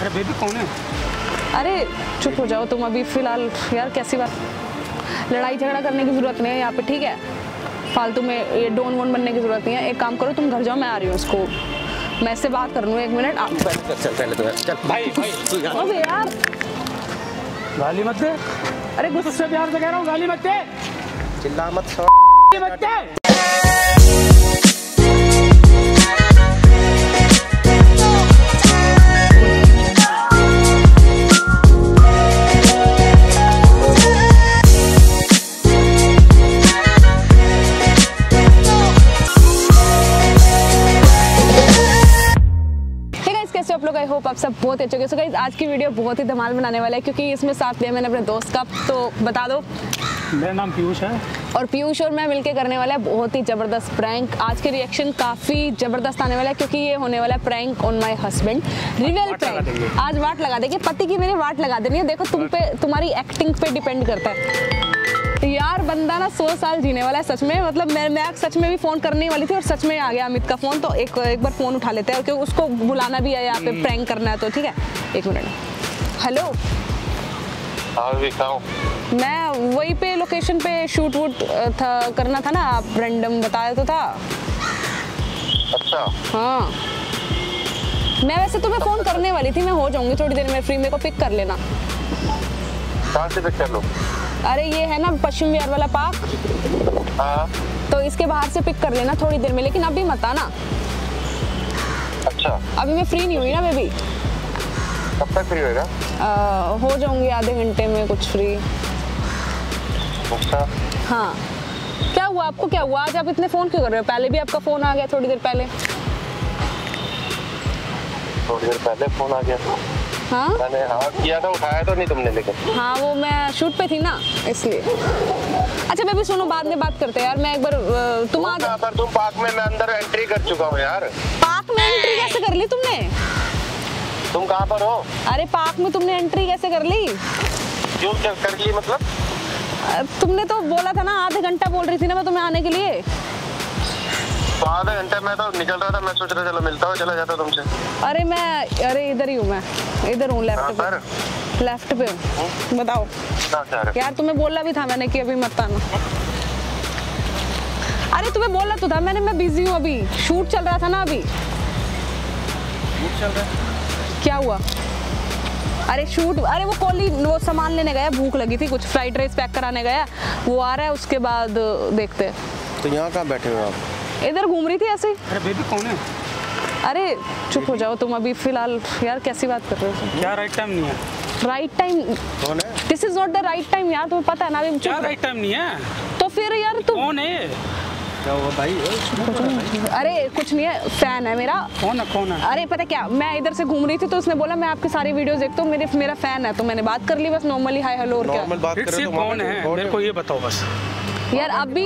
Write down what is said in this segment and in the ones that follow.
अरे बेबी कौन है? अरे चुप हो जाओ तुम अभी फिलहाल। यार कैसी बात, लड़ाई झगड़ा करने की जरूरत नहीं है यहाँ पे, ठीक है? फालतू में ये डोन वोन बनने की जरूरत नहीं है। एक काम करो, तुम घर जाओ, मैं आ रही हूँ। उसको मैं इससे बात कर लूँ, 1 मिनट। चल पहले तो चल भाई अबे यार गाली मत दे। अरे गुस्से प्यार से कह रहा हूँ, गाली मत दे। चिल्ला मत मत दे। आप लोग, आई होप आप सब बहुत अच्छे होंगे। सो गाइस, आज की वीडियो बहुत ही धमाल बनाने वाला है क्योंकि इसमें साथ लिया मैंने अपने दोस्त का। तो बता दो। मेरा नाम पीयूष है और पीयूष और मैं मिलके करने वाला है बहुत ही ज़बरदस्त प्रैंक। आज के रिएक्शन काफ़ी ज़बरदस्त आने वाला है क्योंकि ये होने वाला है prank on my husband, reveal prank. आज वाट लगा देंगे, पति की मेरे वाट लगा देनी है। देखो तुम पे, तुम्हारी एक्टिंग पे डिपेंड करता है यार। बंदा ना 100 साल जीने वाला है सच में। मतलब मैं सच में भी फ़ोन करने वाली थी और सच में आ गया अमित का फ़ोन। तो एक बार फ़ोन उठा लेते हैं क्योंकि उसको बुलाना भी है यहाँ पे, प्रैंक करना है। तो ठीक है, 1 मिनट। हेलो, मैं वही पे लोकेशन पे शूट वूट था करना था ना, आप रैंडम बताया तो था। अच्छा हाँ, मैं वैसे तुम्हें फ़ोन करने वाली थी। मैं हो जाऊंगी थोड़ी देर में फ्री, मेरे को पिक कर लेना। कहाँ से पिक कर लो? अरे ये है ना पश्चिम विहार वाला पार्क। हाँ, तो इसके बाहर से पिक कर लेना थोड़ी देर में, लेकिन अभी मत आना। अच्छा, अभी मैं फ्री नहीं हुई ना बेबी। कब तक फ्री होएगा? हो जाऊंगी आधे घंटे में कुछ फ्री। अच्छा हाँ, क्या हुआ आपको? क्या हुआ आज आप इतने फ़ोन क्यों कर रहे हो? पहले भी आपका फ़ोन आ गया थोड़ी देर पहले। थोड़ी देर पहले फोन आ गया। हाँ मैंने हाँ किया था, उठाया तो नहीं तुमने लेकिन। हाँ, वो मैं शूट पे थी ना इसलिए। अच्छा बेबी सुनो, बाद में बात करते हैं यार। मैं एक बार तुम आ कहाँ पर? तुम पार्क में, मैं अंदर एंट्री कर चुका हूँ यार। पार्क में एंट्री कैसे कर ली तुमने? तुम कहाँ पर हो? अरे पार्क में तुमने एंट्री कैसे कर ली? क्यों क्या कर ली मतलब? तुमने तो बोला था ना, आधे घंटा बोल रही थी ना मैं तुम्हें आने के लिए। तो आधे घंटे में तो निकल रहा था, मैं सोच रहा चलो मिलता हूँ, चला जाता तुमसे। अरे इधर ही हूँ मैं, इधर हूँ लेफ्ट पे। लेफ्ट पे हूँ। बताओ यार, तुम्हें बोला भी था मैंने कि अभी मत आना। अरे तुम्हें बोला तो था मैंने, मैं बिजी हूँ अभी, शूट चल रहा था ना अभी। शूट चल रहा है? क्या हुआ? अरे शूट, अरे वो कॉली वो सामान लेने गया, भूख लगी थी, कुछ फ्राइड राइस पैक कराने गया, वो आ रहा है, उसके बाद देखते हैं। तो यहाँ कहाँ बैठे हो आप? इधर घूम रही थी ऐसे ही। अरे बेबी कौन है? अरे चुप हो जाओ तुम अभी फिलहाल। यार कैसी बात कर रहे हो? क्या राइट टाइम नहीं है? Right time? कौन है? This is not the right time यार, तुम्हें पता है ना अभी। क्या राइट टाइम नहीं है? तो फिर यार तुम कौन है? क्या हुआ भाई? अरे कुछ नहीं है, फैन है मेरा। कौन है? अरे पता क्या, मैं इधर से घूम रही थी तो उसने बोला मैं आपकी सारी वीडियोस देखता हूँ, मेरा फैन है, तो मैंने बात कर ली बस नॉर्मली, हाय हेलो। और क्या नॉर्मल बात कर रहे हो? कौन है मेरे को ये बताओ बस यार अभी।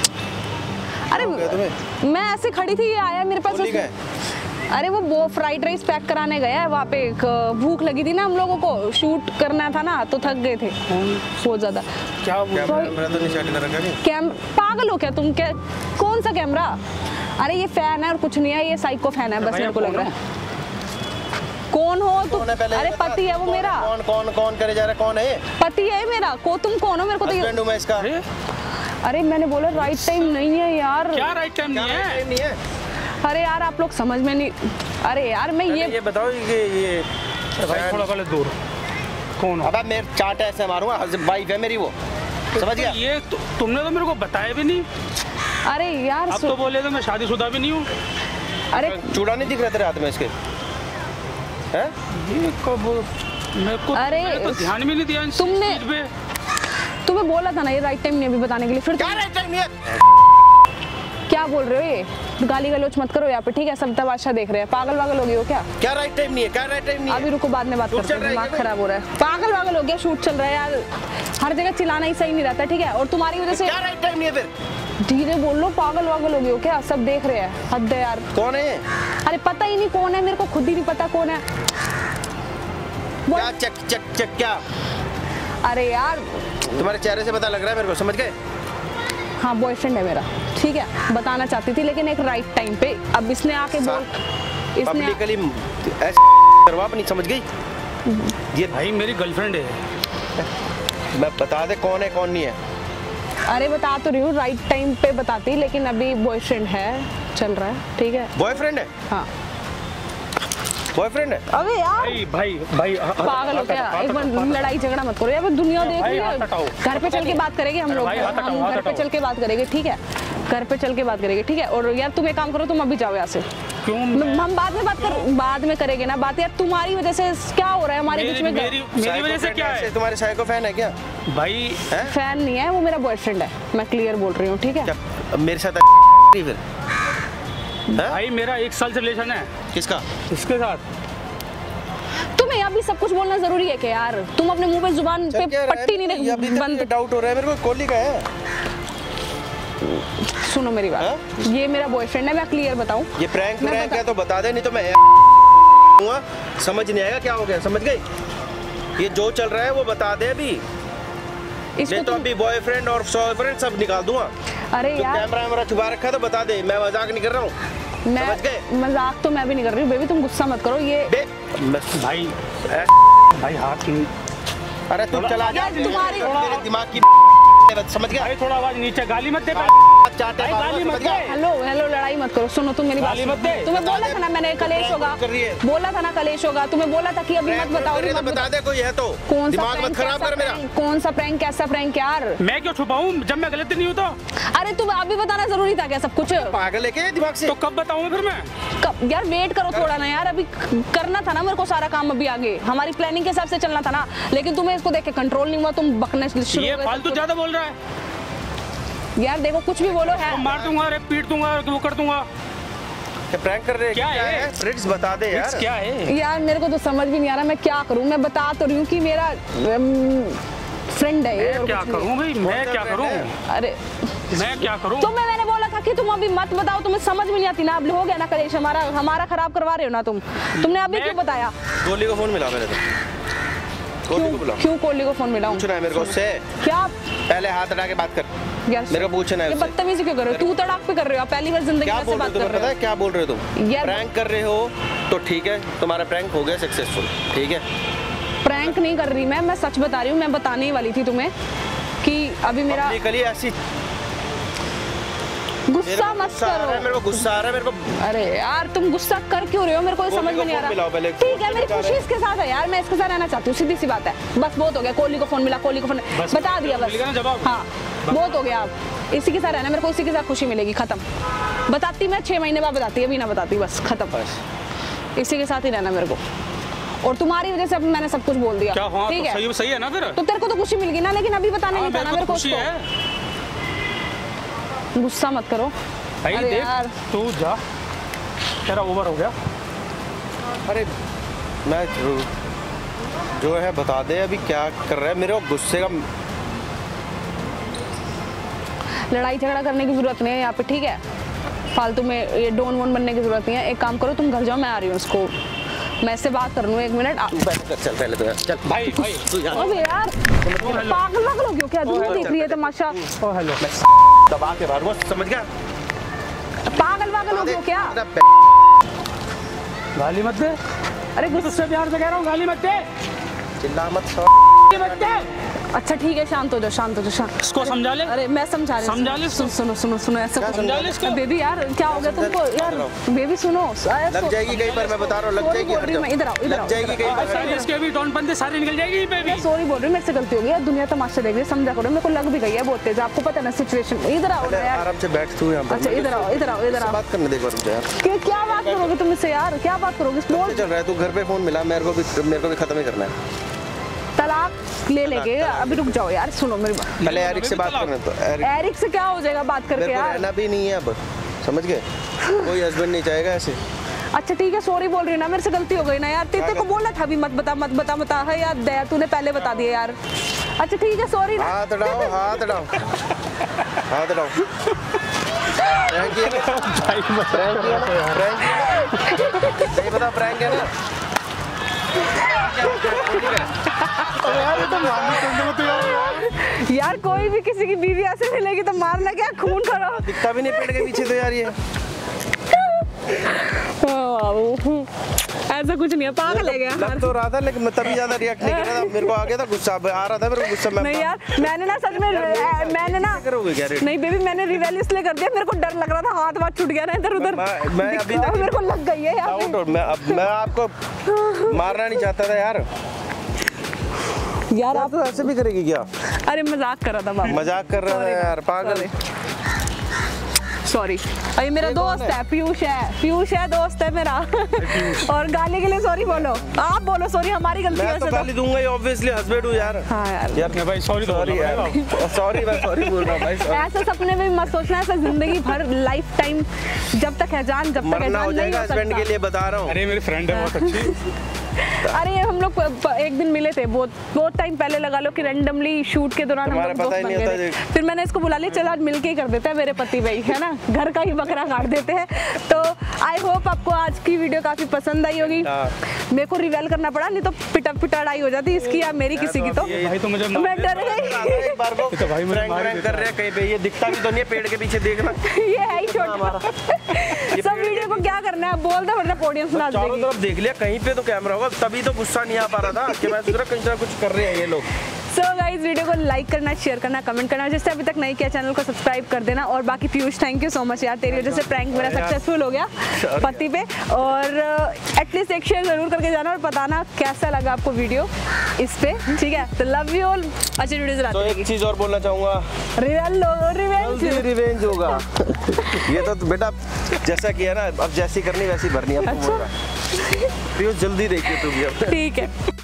अरे मैं ऐसे खड़ी थी, ये आया मेरे पास। अरे वो फ्राइड राइस पैक कराने गया है वहाँ पे। भूख लगी थी ना हम लोगों को, शूट करना था ना, तो थक गए थे बहुत ज्यादा। क्या कैमरा तो नहीं सेट कर रखा है? पागल हो क्या तुम? क्या कौन सा कैमरा? अरे ये फैन है और कुछ नहीं है, ये साइको फैन है बस, मेरे को लग रहा है। कौन हो तुम? अरे पति है वो मेरा। कौन करे जा रहा है? कौन है? पति है मेरा। तुम कौन हो? मेरे को तो मैं इसका। अरे मैंने बोला राइट टाइम नहीं है यार। क्या राइट टाइम नहीं है? अरे यार आप लोग समझ में नहीं। अरे यार मैं ये बताओ कि ये भाई थोड़ा पहले दूर कौन हो? अब मेरे चाट ऐसे मारूंगा, वाइफ है मेरी वो, समझ गया? ये तुमने तो मेरे को बताया भी नहीं। अरे यार अब तो बोले तो मैं शादीशुदा भी नहीं हूँ। अरे चूड़ा नहीं दिख रहा तेरे हाथ में इसके? हैं? ये कब मेरे को? अरे मैंने तो ध्यान भी नहीं दिया इन तुमने, चीज पे। तुम्हें बोला था ना ये राइट टाइम नहीं अभी बताने के लिए। फिर क्या राइट टाइम नहीं है? क्या बोल रहे हो? ये गाली गलौच मत करो यहाँ पे, ठीक है? सब तमाशा देख रहे हैं। पागल वागल हो गए हो क्या? क्या राइट टाइम नहीं है? क्या राइट टाइम नहीं है? अभी रुको, बाद में बात करते हैं, दिमाग खराब हो रहा है। पागल वागल हो गया, शूट चल रहा है यार, हर जगह चिल्लाना ही सही नहीं रहता, ठीक है? और तुम्हारी वजह से। क्या राइट टाइम नहीं है फिर? धीरे बोल लो, पागल वागल हो गए हो क्या? सब देख रहे हैं, हद है यार। कौन है? अरे पता ही नहीं कौन है, मेरे को खुद ही नहीं पता कौन है। क्या चेक क्या? अरे यार तुम्हारे चेहरे से पता लग रहा है मेरे को, समझ गए? हाँ बॉयफ्रेंड है मेरा, ठीक है? बताना चाहती थी लेकिन एक राइट टाइम पे। अब इसने आके बोल, इसने पब्लिकली करवा अपनी, समझ गई? ये भाई मेरी गर्लफ्रेंड है। मैं बता दे कौन है कौन नहीं है। अरे बता तो रही हूँ, राइट टाइम पे बताती, लेकिन अभी बॉयफ्रेंड है, चल रहा है, ठीक है? बॉयफ्रेंड है? हाँ। बॉयफ्रेंड है? अबे यार भाई पागल हो क्या? एक बार लड़ाई झगड़ा मत करो यार, दुनिया देख रही है। घर पे चल के बात करेंगे हम लोग, हम घर पे चल के बात करेंगे, ठीक है? घर पे चल के बात करेंगे, ठीक है? और यार तुम एक काम करो, तुम अभी जाओ यहाँ से। क्यों? हम बाद में करेंगे ना बात। यार तुम्हारी वजह से क्या हो रहा है हमारे बीच में? मेरी वजह से क्या है? तुम्हारे साइको फैन है क्या? भाई फैन नहीं है वो, मेरा बॉयफ्रेंड है, मैं क्लियर बोल रही हूँ, ठीक है? मेरे साथ फिर भाई मेरा 1 साल से रिलेशन है। किसका? इसके साथ। तुम्हें अभी सब कुछ बोलना जरूरी है क्या यार? तुम अपने मुंह पे जुबान पे पट्टी नहीं बंद। डाउट हो रहा है मेरे को, कोहली का है। सुनो मेरी बात, ये मेरा बॉयफ्रेंड है, मैं क्लियर बताऊं? ये प्रैंक है तो बता दे, नहीं तो मैं समझ नहीं आएगा क्या हो गया, समझ गई? ये जो चल रहा है वो बता दे अभी, नहीं तो अभी बॉयफ्रेंड और सॉयफ्रेंड सब निकाल दूंगा। अरे यार कैमरा मेरा छुपा रखा है तो बता दे, मैं मजाक नहीं कर रहा हूँ। मजाक तो मैं भी नहीं कर रही हूँ बेबी, तुम गुस्सा मत करो। ये भाई हाथ नहीं। अरे तुम चला जा, तुम्हारी मेरे दिमाग की समझ गया? भाई थोड़ा आवाज नीचे, गाली मत दे। गाली मत दे। हेलो लड़ाई मत करो। सुनो तुम मेरी बात, तुम्हें बोला था ना मैंने, कलेश होगा, बोला था ना कलेश होगा। तुम्हें बोला था कि अभी मत बताओ, बता दे कोई है तो। कौन सा दिमाग मत खराब कर मेरा। कौन सा प्रैंक, कैसा प्रैंक यार? मैं क्यों छुपाऊं जब मैं गलत नहीं हूं तो? अरे तुम अभी बताना जरूरी था क्या सब कुछ? पागल है क्या दिमाग से? तो कब बताऊं फिर मैं? कब यार? वेट करो थोड़ा ना यार, अभी करना था ना मेरे को सारा काम, अभी आगे हमारी प्लानिंग के हिसाब से चलना था ना। लेकिन तुम्हें इसको देख के कंट्रोल नहीं हुआ, तुम बकने शुरू हो गए। फालतू ज्यादा बोल रहा है यार। देखो कुछ भी बोलो है, मार दूंगा, अरे पीट दूंगा, वो कर दूंगा। क्या प्रैंक कर रहे हैं? क्या है? ट्रिक्स बता दे यार। क्या है यार? मेरे को तो समझ भी नहीं आ रहा मैं क्या करूं। मैं बता तो रही हूँ कि मेरा फ्रेंड है ये। क्या करूं भाई, मैं क्या करूं? अरे मैं क्या करूं? मैंने बोला था कि तुम अभी मत बताओ, तुम्हें समझ में नहीं आती ना। अब हो गया ना कलेश, हमारा खराब करवा रहे हो ना तुम। तुमने अभी क्यों बताया? कोहली को फोन मिला मैंने तो। क्यों कोहली को फोन मिलाऊं? पूछना है मेरे को उससे। क्या? पहले हाथ हटा के बात कर यार मेरे को पूछना है। ये बदतमीजी क्यों कर रहे हो? तू तड़ाक पे कर रहे हो, पहली बार जिंदगी में से बात कर रहे हो। पता है क्या बोल रहे हो तुम? यार प्रैंक कर रहे हो तो ठीक है, तुम्हारा प्रैंक हो गया सक्सेसफुल, ठीक है? प्रैंक नहीं कर रही मैं सच बता रही हूँ। मैं बताने ही वाली थी तुम्हें कि अभी मेरा ऐसी गुस्सा मत करो। मेरे को गुस्सा आ रहा है मेरे को। अरे यार तुम गुस्सा कर क्यों रहे हो? मेरे को समझ में नहीं आ रहा। ठीक है मेरी खुशी इसके साथ है यार, मैं इसके साथ रहना चाहती हूँ, सीधी सी बात है। बस बहुत हो गया, कोहली को फोन मिला, कोहली को फोन बता दिया बस। हाँ बहुत हो गया, अब इसी के साथ रहना, मेरे को इसी के साथ खुशी मिलेगी, खत्म। बताती मैं 6 महीने बाद बताती, अभी ना बताती, बस खत्म। इसी के साथ ही रहना मेरे को। और तुम्हारी वजह से अब मैंने सब कुछ बोल दिया, ठीक है? सही है ना फिर? तो तेरे को तो खुशी मिल गई ना, लेकिन अभी बताने नहीं था ना मेरे को। गुस्सा मत करो। अरे यार तू जा, तेरा ओवर हो गया। अरे मैं जो है बता दे अभी क्या कर रहा है। मेरे को गुस्से का लड़ाई झगड़ा करने की जरूरत नहीं है यहाँ पे, ठीक है? फालतू में ये डोन वोन बनने की जरूरत नहीं है। एक काम करो तुम घर जाओ, मैं आ रही हूँ उसको, मैं इससे बात कर लूँ 1 मिनट। चल पहले तो चल भाई तू जा। अबे यार पागल वागल हो गया क्या? दुनिया देख रही है तमाशा। ओ हेलो, दबा के मारूंगा, समझ गया? पागल वागल हो गया क्या? गाली मत दे। अरे गुस्से प्यार से कह रहा हूँ, गाली मत दे। चिल्ला मत। अच्छा ठीक है, शांत हो जाओ, शांत हो जाओ। इसको समझा ले। अरे मैं समझा रही हूँ। सुनो ऐसा समझा ले इसको। बेबी यार क्या हो गया तुमको? यार बेबी सुनो, लग जाएगी कहीं पर, मैं बता रहा हूँ लग जाएगी। इधर आओ, लग जाएगी कहीं पर। इसके भी टोन पंते सारे निकल जाएगी बेबी। सॉरी बोल रही हूँ, मेरे से गलती हो गई। दुनिया तमाशा देख रही है, समझा करो। मेरे को लग भी गई है बहुत तेज, आपको पता है ना सिचुएशन। इधर आओ यार, आराम से बैठ तू यहाँ पर। अच्छा इधर आओ बात करने दे एक बार मुझे यार। क्या बात करोगे तुम इससे यार? क्या बात करोगे? चल रहा है तू घर पे फोन मिला, मेरे को भी खत्म ही करना है। तलाक ले लेंगे, अभी रुक जाओ यार, सुनो मेरी बात। पहले एरिक से बात करना। तो एरिक से क्या हो जाएगा बात करके यार? रहना भी नहीं है अब, समझ गए? कोई हस्बैंड नहीं चाहेगा ऐसे। अच्छा ठीक है, सॉरी बोल रही हूँ ना, मेरे से गलती हो गई ना यार। तेरे को बोला था अभी मत बता है यार। दया तूने पहले बता दिया यार। अच्छा ठीक है, सॉरी। हाथ हटाओ। प्रैंक है ना? यार कोई भी किसी की बीवी ऐसे मिलेगी तो मारना क्या, खून करो। दिखता भी नहीं पेड़ के पीछे तो यार ये। ऐसा कुछ नहीं है, पागल है क्या? लग तो रहा था लेकिन मैं तभी ज्यादा रिएक्ट नहीं कर रहा था, मेरे को आ गया था गुस्सा, आ रहा था मेरे को गुस्सा। नहीं यार, मैंने ना सच में मैंने ना नहीं बेबी, मैंने रिवेल इसलिए कर दिया, मेरे को डर लग रहा था, हाथ छूट गया ना इधर उधर। मैं अभी तक मेरे को लग गई है यार। मैं आपको मारना नहीं चाहता था यार। यार आप तो ऐसे भी करेगी क्या? अरे मजाक कर रहा था बाबा, मजाक कर रहा था यार, पागल। सॉरी, अरे मेरा दोस्त है पीयूष है दोस्त है मेरा। और गाली के लिए सॉरी बोलो, आप बोलो सॉरी, हमारी गलती है। मैं तो गाली दूंगा ही, ऑब्वियसली हस्बैंड हूँ यार। हाँ यार भाई सॉरी यार, सॉरी मैं सॉरी बोल रहा हूँ भाई। ऐसा सपने में मत सोचना, ऐसा जिंदगी भर लाइफ टाइम जब तक है जान, जब तक है जान नहीं हो हस्बैंड के लिए बता रहा हूँ। अरे मेरी फ्रेंड है बहुत अच्छी। अरे हम लोग एक दिन मिले थे, बहुत टाइम पहले लगा लो कि रैंडमली शूट के दौरान हम लोग दोस्त बन गए थे। फिर मैंने इसको बुला लिया, चल आज मिलके ही कर देते हैं, मेरे पति भाई है ना, घर का ही बकरा काट देते हैं। तो आई होप आपको आज की वीडियो काफी पसंद आई होगी। मेरे को रिवेल करना पड़ा, नहीं तो पिटाई हो जाती इसकी या मेरी किसी की। तो भाई तो मुझे मैं डर गई। एक बार को तो भाई मुझे मार कर रहे हैं कहीं पे, ये दिखता भी तो नहीं है, पेड़ के पीछे देखना। ये है ही छोटा। सब वीडियो को क्या करना है बोल दो, वरना पोडियम सुना देगी। चारों तरफ देख लिया, कहीं पे तो कैमरा होगा, तभी तो गुस्सा नहीं आ पा रहा था कि मैं सोच रहा कहीं से कुछ कर रहे हैं ये लोग। सो गाइस, वीडियो को लाइक करना, शेयर करना, कमेंट करना, जिससे अभी तक नहीं किया चैनल को सब्सक्राइब कर देना। और बाकी Piyush thank you so much यार, तेरी वजह से प्रैंक मेरा सक्सेसफुल हो गया पति पे। और एटलीस्ट एक शेयर जरूर करके जाना और बताना कैसा लगा आपको वीडियो इस पे, ठीक है? तो लव यू ऑल, अच्छी वीडियोस लाते रहेंगे। एक चीज और बोलना चाहूंगा, रिवेंज होगा। ये तो बेटा जैसा किया ना, अब जैसी करनी वैसी भरनी है। अच्छा पीयूष जल्दी देखिए तू भी अब। ठीक है।